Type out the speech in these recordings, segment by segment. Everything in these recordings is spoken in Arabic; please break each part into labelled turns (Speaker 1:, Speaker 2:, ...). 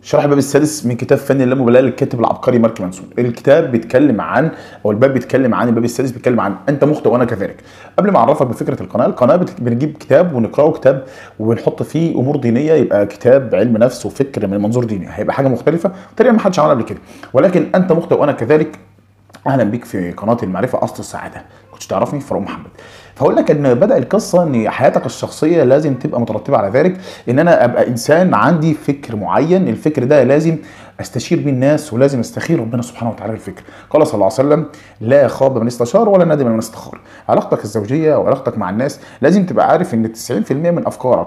Speaker 1: شرح الباب السادس من كتاب فن اللامبالاه للكاتب العبقري مارك مانسون. الكتاب بيتكلم عن، او الباب بيتكلم عن، الباب السادس بيتكلم عن انت مخطئ وانا كذلك. قبل ما اعرفك بفكره القناه بنجيب كتاب ونقراه كتاب وبنحط فيه امور دينيه، يبقى كتاب علم نفس وفكر من منظور ديني، هيبقى حاجه مختلفه تقريبا ما حدش عملها قبل كده. ولكن انت مخطئ وانا كذلك. اهلا بيك في قناه المعرفه اصل السعاده. كنتش تعرفني؟ فاروق محمد. فاقول لك ان بدا القصه ان حياتك الشخصيه لازم تبقى مترتبه على ذلك، ان انا ابقى انسان عندي فكر معين، الفكر ده لازم استشير بيه الناس ولازم استخير ربنا سبحانه وتعالى في الفكر. قال صلى الله عليه وسلم: لا خاب من استشار ولا ندم من استخار. علاقتك الزوجيه او علاقتك مع الناس لازم تبقى عارف ان 90% من افكارك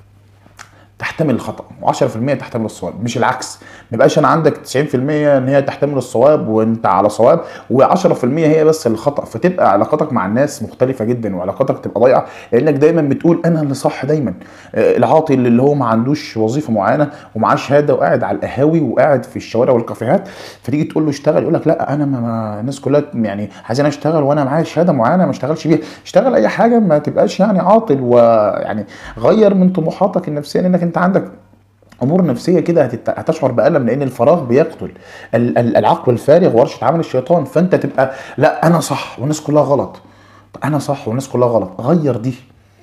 Speaker 1: تحتمل الخطا و10% تحتمل الصواب، مش العكس. ما يبقاش انا عندك 90% ان هي تحتمل الصواب وانت على صواب، و10% هي بس الخطا، فتبقى علاقاتك مع الناس مختلفه جدا وعلاقاتك تبقى ضايعه، لانك دايما بتقول انا اللي صح دايما. العاطل اللي هو ما عندوش وظيفه معينه ومعاه شهاده وقاعد على القهاوي وقاعد في الشوارع والكافيهات، فتيجي تقول له اشتغل يقول لك لا، انا ما الناس كلها يعني عايزين اشتغل وانا معايا شهاده معينه ما اشتغلش بيها. اشتغل اي حاجه، ما تبقاش يعني عاطل. ويعني غير من طموحاتك النفسيه، لانك انت عندك امور نفسيه كده هتشعر بالم، لان الفراغ بيقتل. العقل الفارغ ورشه عمل الشيطان. فانت تبقى لا انا صح والناس كلها غلط، انا صح والناس كلها غلط. غير دي.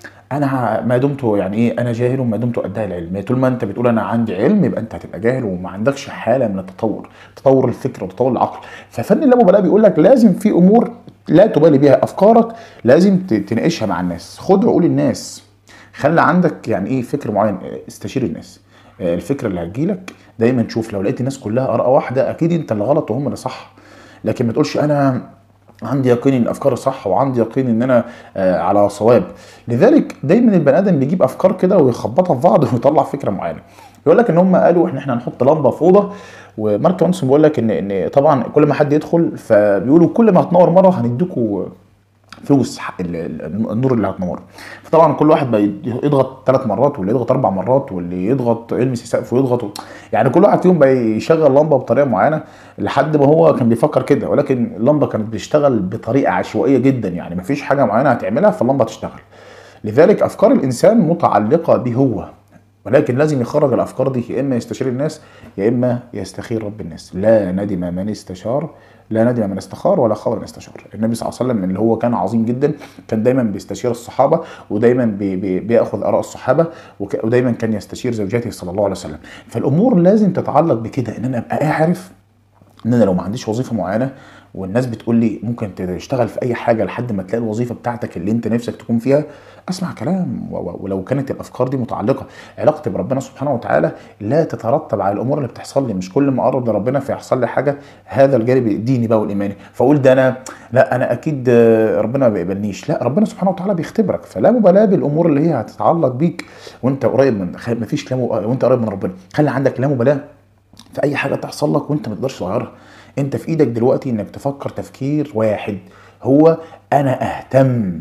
Speaker 1: انا ما دمت يعني ايه، انا جاهل وما دمت ادعي العلم. طول ما انت بتقول انا عندي علم يبقى انت هتبقى جاهل وما عندكش حاله من التطور، تطور الفكر وتطور العقل. ففن اللامبالاه بيقول لك لازم في امور لا تبالي بيها، افكارك لازم تناقشها مع الناس، خد عقول الناس. خلي عندك يعني ايه فكر معين، استشير الناس. الفكره اللي هتجيلك دايما شوف، لو لقيت الناس كلها اراء واحده اكيد انت اللي غلط وهم اللي صح. لكن ما تقولش انا عندي يقين ان افكاري صح وعندي يقين ان انا على صواب. لذلك دايما البني ادم بيجيب افكار كده ويخبطها في بعض ويطلع فكره معينه. يقول لك ان هم قالوا احنا هنحط لمبه في اوضه، ومارك مانسون بيقول لك ان طبعا كل ما حد يدخل فبيقولوا كل ما هتنور مره هنديكوا فلوس حق النور اللي هتنوره. فطبعا كل واحد بقى يضغط 3 مرات، واللي يضغط 4 مرات، واللي يضغط يلمس السقف ويضغط يعني كل واحد فيهم بقى يشغل لمبه بطريقه معينه لحد ما هو كان بيفكر كده. ولكن اللمبه كانت بتشتغل بطريقه عشوائيه جدا، يعني مفيش حاجه معينه هتعملها فاللمبه تشتغل. لذلك افكار الانسان متعلقه به هو، ولكن لازم يخرج الافكار دي، يا اما يستشير الناس يا اما يستخير رب الناس. لا ندم من استشار، لا ندم من استخار، ولا خاب من استشار. النبي صلى الله عليه وسلم اللي هو كان عظيم جدا كان دايما بيستشير الصحابه، ودايما بياخذ اراء الصحابه، ودايما كان يستشير زوجاته صلى الله عليه وسلم. فالامور لازم تتعلق بكده، ان انا ابقى اعرف ان انا لو ما عنديش وظيفه معينه والناس بتقول لي ممكن تشتغل في اي حاجه لحد ما تلاقي الوظيفه بتاعتك اللي انت نفسك تكون فيها، اسمع كلام. ولو كانت الافكار دي متعلقه، علاقتي بربنا سبحانه وتعالى لا تترتب على الامور اللي بتحصل لي. مش كل ما اقرب لربنا فيحصل لي حاجه، هذا الجانب الديني بقى والايماني، فاقول ده انا لا انا اكيد ربنا ما بيقبلنيش. لا، ربنا سبحانه وتعالى بيختبرك. فلا مبالاه بالامور اللي هي هتتعلق بيك وانت قريب من، ما فيش وانت قريب من ربنا. خلي عندك لا مبالاه في اي حاجه تحصل لك وانت ما تقدرش تغيرها. انت في ايدك دلوقتي انك تفكر تفكير واحد، هو انا اهتم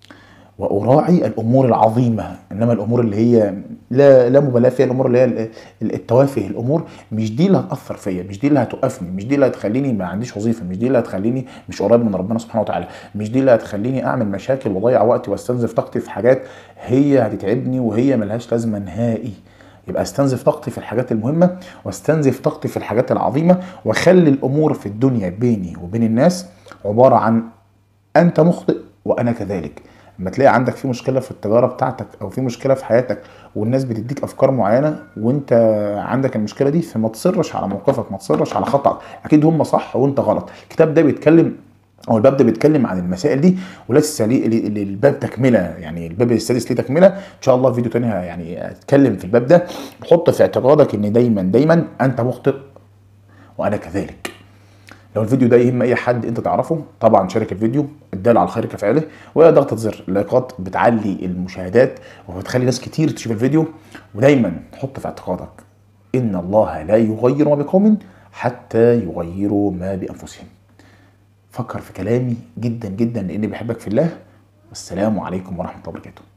Speaker 1: واراعي الامور العظيمه. انما الامور اللي هي لا مبالاه فيها، الامور اللي هي التوافه، الامور مش دي اللي هتاثر فيا، مش دي اللي هتوقفني، مش دي اللي هتخليني ما عنديش وظيفه، مش دي اللي هتخليني مش قريب من ربنا سبحانه وتعالى، مش دي اللي هتخليني اعمل مشاكل واضيع وقتي واستنزف طاقتي في حاجات هي هتتعبني وهي ملهاش لازمه نهائي. يبقى استنزف طاقتي في الحاجات المهمه، واستنزف طاقتي في الحاجات العظيمه، واخلي الامور في الدنيا بيني وبين الناس عباره عن انت مخطئ وانا كذلك. لما تلاقي عندك في مشكله في التجاره بتاعتك او في مشكله في حياتك والناس بتديك افكار معينه وانت عندك المشكله دي، فما تصرش على موقفك، ما تصرش على خطأك. اكيد هم صح وانت غلط. الكتاب ده بيتكلم او الباب ده بيتكلم عن المسائل دي، ولسه للباب تكمله. يعني الباب السادس ليه تكمله ان شاء الله، فيديو تاني يعني اتكلم في الباب ده. حط في اعتقادك ان دايما انت مخطئ وانا كذلك. لو الفيديو ده يهم اي حد انت تعرفه طبعا شارك الفيديو، الدال على الخير كفاعله. وهي ضغطه زر اللايكات بتعلي المشاهدات وبتخلي ناس كتير تشوف الفيديو. ودايما حط في اعتقادك ان الله لا يغير ما بقوم حتى يغيروا ما بانفسهم. فكر في كلامي جدا جدا لاني بحبك في الله. والسلام عليكم ورحمه الله وبركاته.